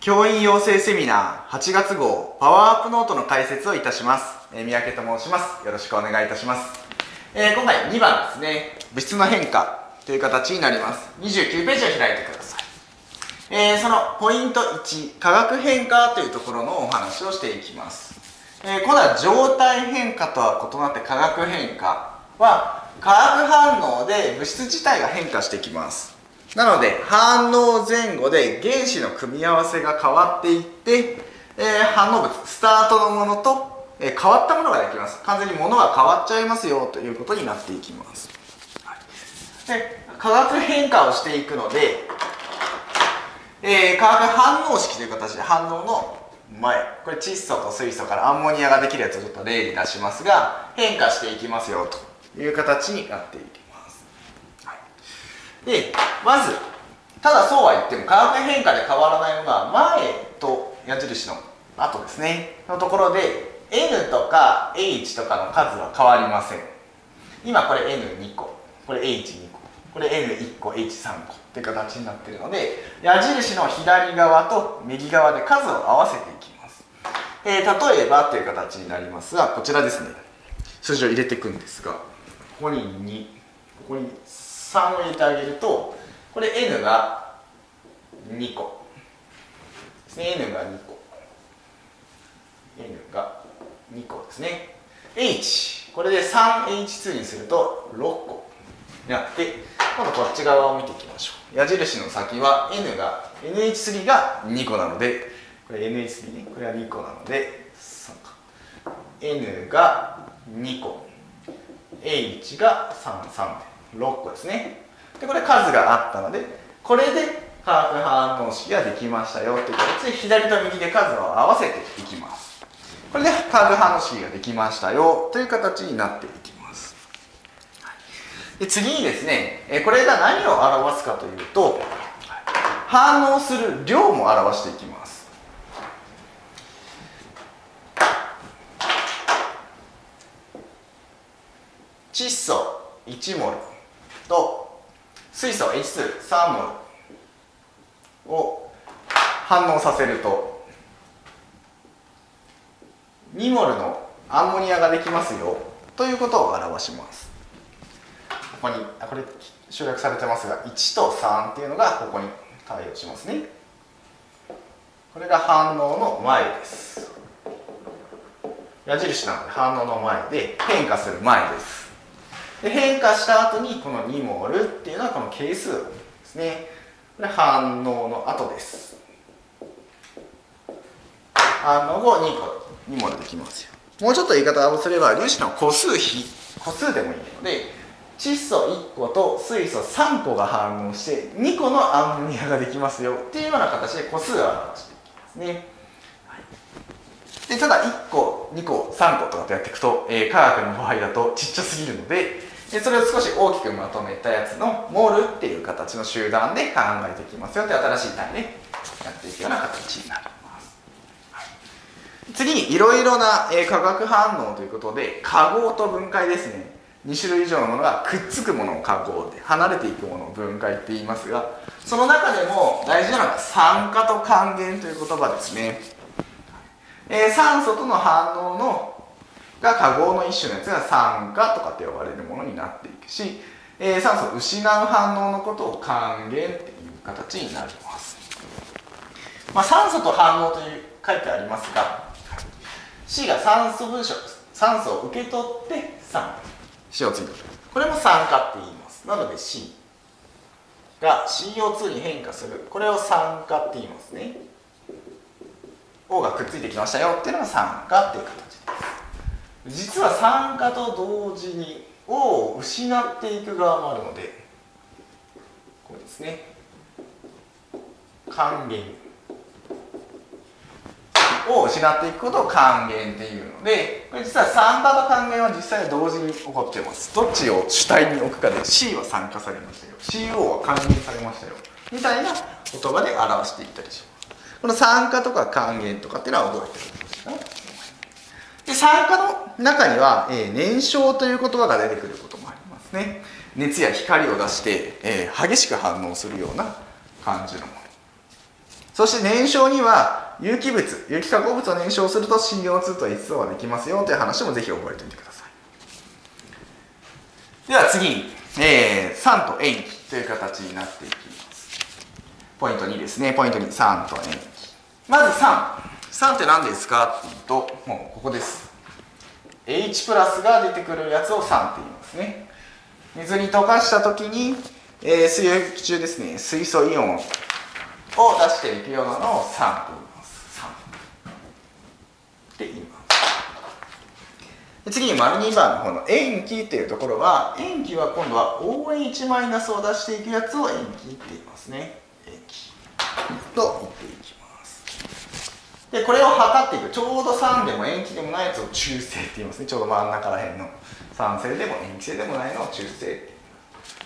教員養成セミナー8月号パワーアップノートの解説をいたします。三宅と申します。よろしくお願いいたします。今回2番ですね、物質の変化という形になります。29ページを開いてください。そのポイント1、化学変化というところのお話をしていきます。今度は状態変化とは異なって化学変化は化学反応で物質自体が変化してきます。なので反応前後で原子の組み合わせが変わっていって、反応物スタートのものと、変わったものができます。完全にものが変わっちゃいますよということになっていきます。で化学変化をしていくので、化学反応式という形で反応の前、これ窒素と水素からアンモニアができるやつをちょっと例に出しますが、変化していきますよという形になっていきます。でまずただそうは言っても化学変化で変わらないものは前と矢印の後ですねのところで N とか H とかの数は変わりません。今これ N2 個、これ H2 個、これ N1 個 H3 個っていう形になっているので、矢印の左側と右側で数を合わせていきます。例えばという形になりますが、こちらですね、数字を入れていくんですが、ここに2、ここに3を入れてあげると、これ N が2個ですね。 N が2個、 N が2個ですね。 H、 これで 3H2 にすると6個になって、今度こっち側を見ていきましょう。矢印の先は NH3 が2個なので、これ NH3 ね、これは2個なので3か、 N が2個、 H が3で6個ですね。でこれ数があったので、これで化学反応式ができましたよという形で左と右で数を合わせていきます。これで化学反応式ができましたよという形になっていきます。で次にですね、これが何を表すかというと、反応する量も表していきます。窒素1モルと水素 H2、3 モルを反応させると2モルのアンモニアができますよということを表します。ここにこれ省略されてますが、1と3っていうのがここに対応しますね。これが反応の前です。矢印なので反応の前で変化する前です。で変化した後にこの2モルっていうのはこの係数ですね。これ反応の後です。反応後2モルできますよ。もうちょっと言い方をすれば粒子の個数でもいいので、窒素1個と水素3個が反応して2個のアンモニアができますよっていうような形で個数を表していきますね。でただ1個2個3個とかとやっていくと、化学の場合だとちっちゃすぎるので、それを少し大きくまとめたやつのモールっていう形の集団で考えていきますよって新しい単位でやっていくような形になります。次にいろいろな化学反応ということで、化合と分解ですね。2種類以上のものがくっつくものを化合で、離れていくものを分解って言いますが、その中でも大事なのが酸化と還元という言葉ですね。酸素との反応が化合の一種のやつが酸化とかって呼ばれるものになっていくし、酸素を失う反応のことを還元っていう形になります。酸素と反応という書いてありますが、C が酸素分子、酸素を受け取って酸 CO2 これも酸化って言います。なので C が CO2 に変化する、これを酸化って言いますね。O がくっついてきましたよっていうのが酸化っていう形です。実は酸化と同時に O を失っていく側もあるので、こうですね、還元を失っていくことを還元っていうので、これ実は酸化と還元は実際同時に起こっています。どっちを主体に置くかで C は酸化されましたよ、 CO は還元されましたよみたいな言葉で表していったりします。この酸化とか還元とかっていうのは覚えておいてほしいかなと思います。で酸化の中には、燃焼という言葉が出てくることもありますね。熱や光を出して、激しく反応するような感じのもの。 そして燃焼には有機物、有機化合物を燃焼すると CO2 と H2O ができますよという話もぜひ覚えておいてください。では次に、酸と塩基という形になっていきます。ポイント2ですね。ポイント2、酸と塩基。まず酸って何ですかっていうと、もうここです。H プラスが出てくるやつを酸って言いますね。水に溶かした時に、水溶液中ですね、水素イオンを出していくようなのを酸と言います。酸って言います。次に丸2番の方の塩基というところは、塩基は今度は OH マイナスを出していくやつを塩基って言いますね。塩基と言っていきます。でこれを測っていく、ちょうど酸でも塩基でもないやつを中性って言いますね。ちょうど真ん中ら辺の酸性でも塩基性でもないのを中性って言います。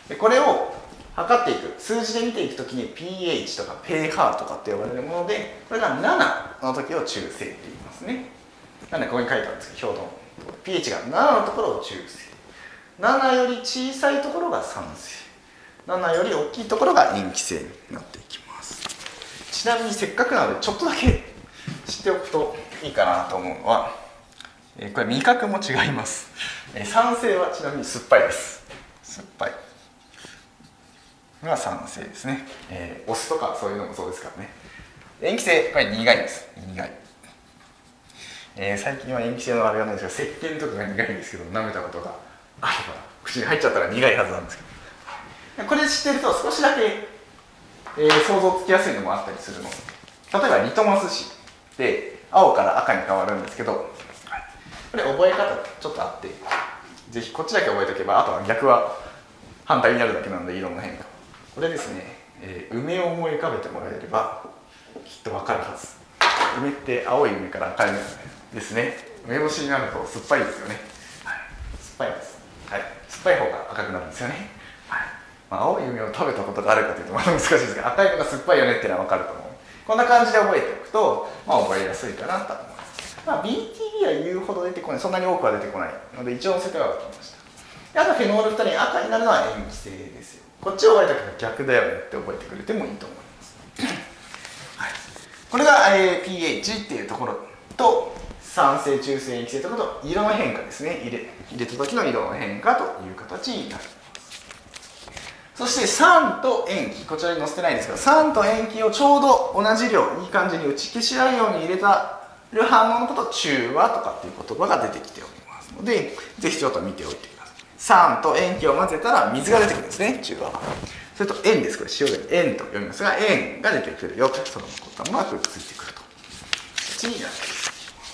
でこれを測っていく、数字で見ていくときに pH とか pH とかって呼ばれるもので、これが7の時を中性って言いますね。なんでここに書いてあるんですけど、表の pH が7のところを中性、7より小さいところが酸性、7より大きいところが塩基性になっていきます。ちなみにせっかくなのでちょっとだけ知っておくといいかなと思うのは、これ味覚も違います。酸性はちなみに酸っぱいです。酸っぱいが酸性ですね。お酢とかそういうのもそうですからね。塩基性、これ苦いです。苦い。最近は塩基性のあれがないですが、石鹸とかが苦いんですけど、舐めたことがあれば口に入っちゃったら苦いはずなんですけど、これ知ってると少しだけ、想像つきやすいのもあったりするの。例えばリトマス紙で青から赤に変わるんですけど、これ覚え方ちょっとあって、ぜひこっちだけ覚えておけば、あとは逆は反対になるだけなので、色の変化。これですね、梅を思い浮かべてもらえればきっとわかるはず。梅って青い梅から赤い梅ですね。梅干しになると酸っぱいですよね。はい、酸っぱいです。はい、酸っぱい方が赤くなるんですよね。はい、青い梅を食べたことがあるかというとまた難しいですが、赤いのが酸っぱいよねっていうのはわかると思う。こんな感じで覚えておくと、覚えやすいかなと思います。BTB は言うほど出てこない、そんなに多くは出てこないので一応載せてはおきました。あとフェノール2人赤になるのは塩基性ですよ。こっちを覚えたけど逆だよねって覚えてくれてもいいと思います。はい、これが、pH っていうところと、酸性、中性、塩基性ということと、色の変化ですね。入れた時の色の変化という形になります。そして酸と塩基、こちらに載せてないんですけど、酸と塩基をちょうど同じ量、いい感じに打ち消し合うように入れたる反応のことを中和とかっていう言葉が出てきておりますので、ぜひちょっと見ておいてください。酸と塩基を混ぜたら水が出てくるんですね、中和。それと塩です。これ塩で塩と読みますが、塩が出てくるよと、そのことがくっついてくると。次になります。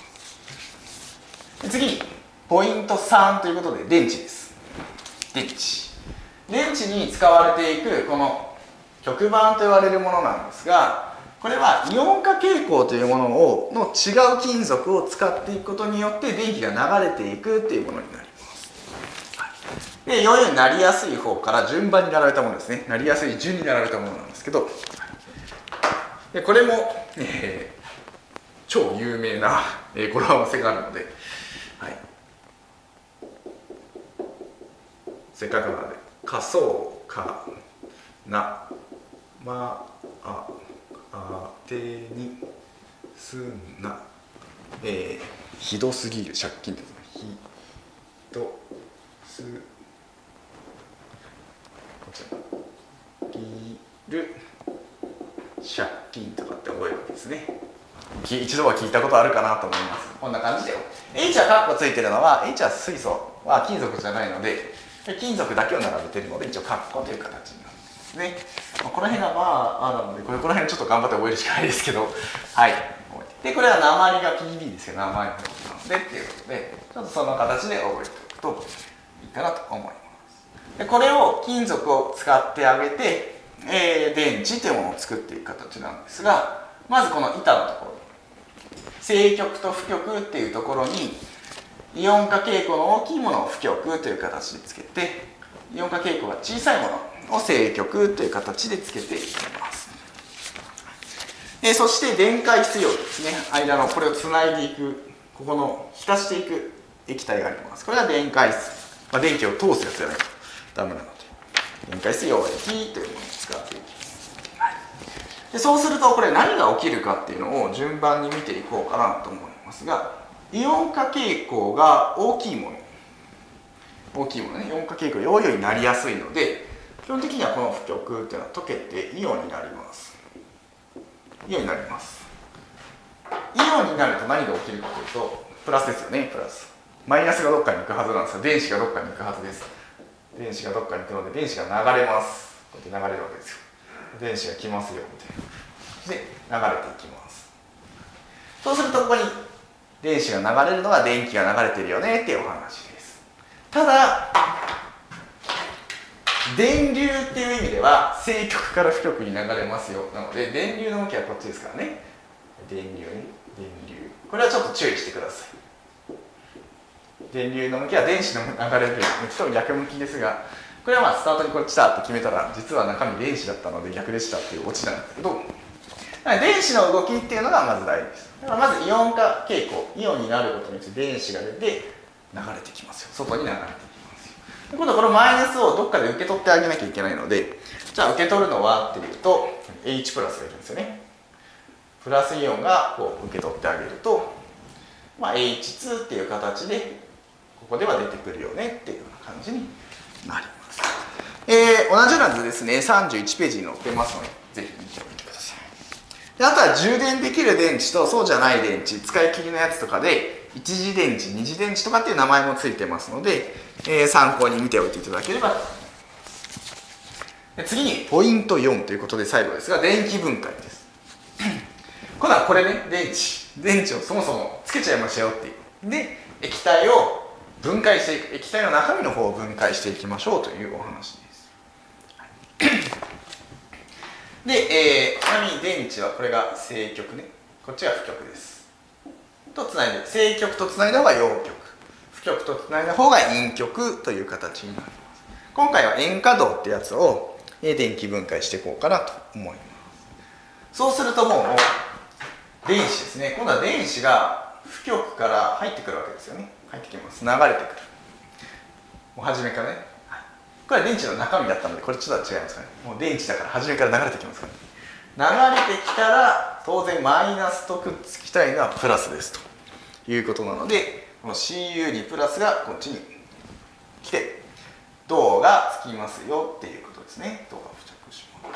次に、ポイント3ということで、電池です。電池に使われていくこの極板と言われるものなんですが、これはイオン化傾向というものの違う金属を使っていくことによって電気が流れていくっていうものになります。で、よりなりやすい方から順番に並べたものですね。なりやすい順に並べたものなんですけど、でこれも、超有名な語呂合わせがあるので、はい、せっかくなのでかそうかなまあてにすな、ひどすぎる借金ですね。ひどすこちらぎる借金とかって覚えるわけですね。一度は聞いたことあるかなと思います。こんな感じで H はカッコついてるのは H は水素は金属じゃないので金属だけを並べているので一応カッコという形になるんですね。この辺がなのでこの辺ちょっと頑張って覚えるしかないですけど、はい。でこれは鉛が PB ですけど鉛の方なのでっていうことでちょっとその形で覚えておくといいかなと思います。でこれを金属を使ってあげて、電池というものを作っていく形なんですが、まずこの板のところ正極と負極っていうところにイオン化傾向の大きいものを負極という形でつけて、イオン化傾向が小さいものを正極という形でつけていきます。そして電解質溶ですね。間のこれをつないでいく、ここの浸していく液体があります。これが電解質、電気を通すやつじゃないとダメなので電解質溶液というものを使っていきます。 でそうするとこれ何が起きるかっていうのを順番に見ていこうかなと思いますが、イオン化傾向が大きいものね、イオン化傾向が陽になりやすいので、基本的にはこの負極っていうのは溶けてイオンになります。イオンになります。イオンになると何が起きるかというと、プラスですよね、プラス。マイナスがどっかに行くはずなんですが、電子がどっかに行くはずです。電子がどっかに行くので、電子が流れます。こうやって流れるわけですよ。電子が来ますよ、みたいな。で、流れていきます。そうすると、ここに電子が流れるのが電気が流れてるよねっていうお話です。ただ、電流っていう意味では正極から負極に流れますよ。なので電流の向きはこっちですからね。電流ね、電流。これはちょっと注意してください。電流の向きは電子の流れる向きと逆向きですが、これはまあスタートにこっちだって決めたら、実は中身電子だったので逆でしたっていうオチなんですけど、電子の動きっていうのがまず大事です。だからまずイオン化傾向、イオンになることによって電子が出て流れてきますよ。外に流れてきますよ。今度このマイナスをどっかで受け取ってあげなきゃいけないので、じゃあ受け取るのはっていうと H プラスがいるんですよね。プラスイオンがこう受け取ってあげると、まあ、H2 っていう形でここでは出てくるよねっていうような感じになります。同じような図ですね、31ページに載ってますのでぜひ見ておいてください。であとは充電できる電池とそうじゃない電池、使い切りのやつとかで一次電池、二次電池とかっていう名前もついてますので、参考に見ておいていただければと思います。次にポイント4ということで最後ですが、電気分解です。今度はこれね、電池をそもそもつけちゃいましたよっていう。で、液体を分解していく、液体の中身の方を分解していきましょうというお話です。で、ちなみに電池はこれが正極ね、こっちが負極です。とつないで、正極とつないだ方が陽極、負極とつないだ方が陰極という形になります。今回は塩化銅ってやつを電気分解していこうかなと思います。そうするともう電子ですね、今度は電子が負極から入ってくるわけですよね。入ってきます。流れてくる。もう初めからね。これは電池の中身だったので、これちょっと違いますかね。もう電池だから初めから流れてきますからね。流れてきたら当然マイナスとくっつきたいのはプラスですということなので、この Cu にプラスがこっちに来て銅がつきますよっていうことですね。銅が付着します。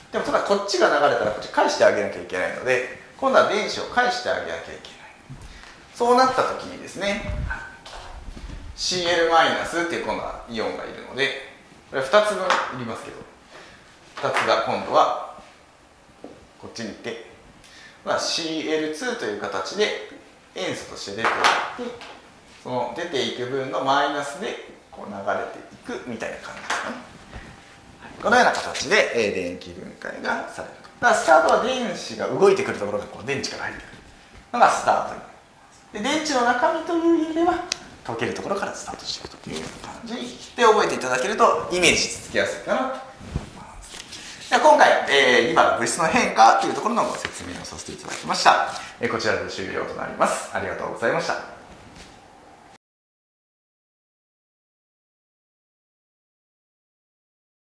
でもただこっちが流れたらこっち返してあげなきゃいけないので、今度は電子を返してあげなきゃいけない。そうなった時にですね、Cl- っていう今度はイオンがいるので、これ2つ分いりますけど、2つが今度はこっちに行って、Cl2 という形で塩素として出ていって、その出ていく分のマイナスでこう流れていくみたいな感じですかね。このような形で電気分解がされると。だからスタートは電子が動いてくるところがこう電池から入ってくるのがスタートになります。で電池の中身という意味では溶けるところからスタートしていくという感じで覚えていただけるとイメージつきやすいかなと思います。では今回、2番の物質の変化というところのご説明をさせていただきました。こちらで終了となります。ありがとうございました。